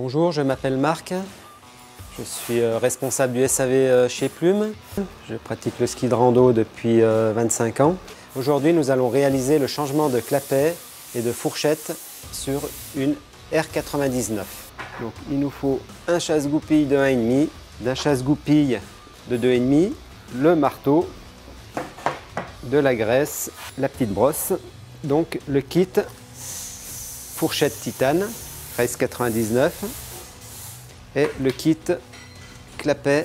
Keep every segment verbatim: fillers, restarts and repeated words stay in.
Bonjour, je m'appelle Marc, je suis responsable du S A V chez Plume. Je pratique le ski de rando depuis vingt-cinq ans. Aujourd'hui, nous allons réaliser le changement de clapet et de fourchette sur une R quatre-vingt-dix-neuf. Donc, il nous faut un chasse-goupille de un virgule cinq, d'un chasse-goupille de deux virgule cinq, le marteau, de la graisse, la petite brosse. Donc le kit fourchette titane Race quatre-vingt-dix-neuf et le kit clapet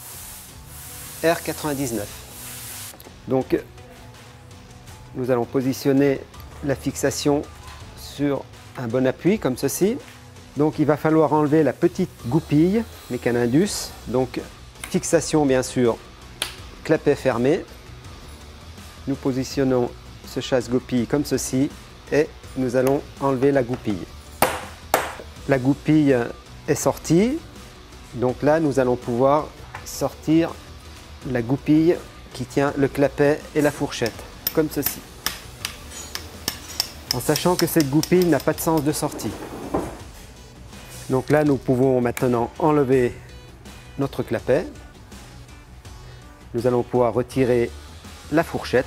R quatre-vingt-dix-neuf. Donc nous allons positionner la fixation sur un bon appui comme ceci. Donc il va falloir enlever la petite goupille Mecanindus. Donc fixation bien sûr, clapet fermé. Nous positionnons ce chasse-goupille comme ceci et nous allons enlever la goupille. La goupille est sortie, donc là nous allons pouvoir sortir la goupille qui tient le clapet et la fourchette, comme ceci. En sachant que cette goupille n'a pas de sens de sortie. Donc là nous pouvons maintenant enlever notre clapet. Nous allons pouvoir retirer la fourchette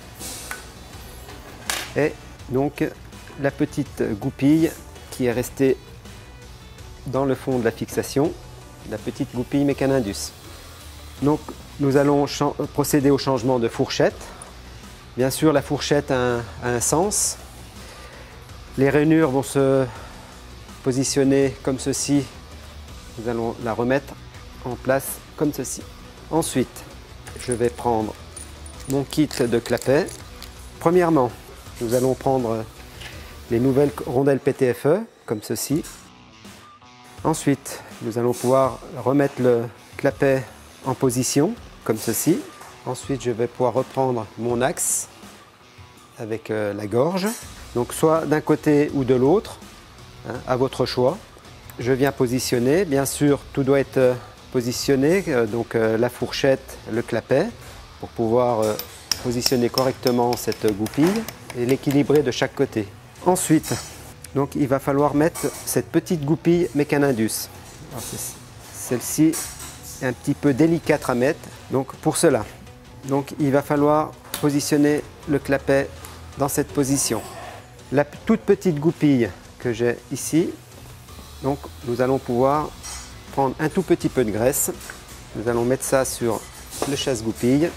et donc la petite goupille qui est restée dans le fond de la fixation, la petite goupille Mecanindus. Donc nous allons procéder au changement de fourchette. Bien sûr la fourchette a un, a un sens. Les rainures vont se positionner comme ceci. Nous allons la remettre en place comme ceci. Ensuite, je vais prendre mon kit de clapet. Premièrement, nous allons prendre les nouvelles rondelles P T F E, comme ceci. Ensuite, nous allons pouvoir remettre le clapet en position, comme ceci. Ensuite, je vais pouvoir reprendre mon axe avec euh, la gorge. Donc, soit d'un côté ou de l'autre, hein, à votre choix. Je viens positionner. Bien sûr, tout doit être positionné, euh, donc euh, la fourchette, le clapet, pour pouvoir euh, positionner correctement cette goupille et l'équilibrer de chaque côté. Ensuite, donc, il va falloir mettre cette petite goupille Mecanindus. Celle-ci est un petit peu délicate à mettre. Donc pour cela, donc, il va falloir positionner le clapet dans cette position. La toute petite goupille que j'ai ici, donc, nous allons pouvoir prendre un tout petit peu de graisse. Nous allons mettre ça sur le chasse-goupille.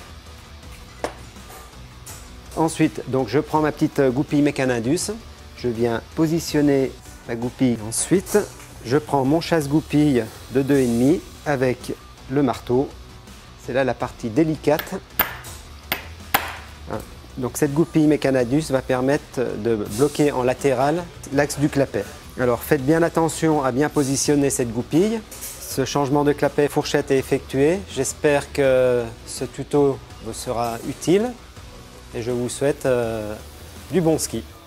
Ensuite, donc, je prends ma petite goupille Mecanindus. Je viens positionner la goupille. Ensuite, je prends mon chasse-goupille de deux virgule cinq avec le marteau. C'est là la partie délicate. Donc cette goupille Mecanindus va permettre de bloquer en latéral l'axe du clapet. Alors faites bien attention à bien positionner cette goupille. Ce changement de clapet fourchette est effectué. J'espère que ce tuto vous sera utile et je vous souhaite euh, du bon ski.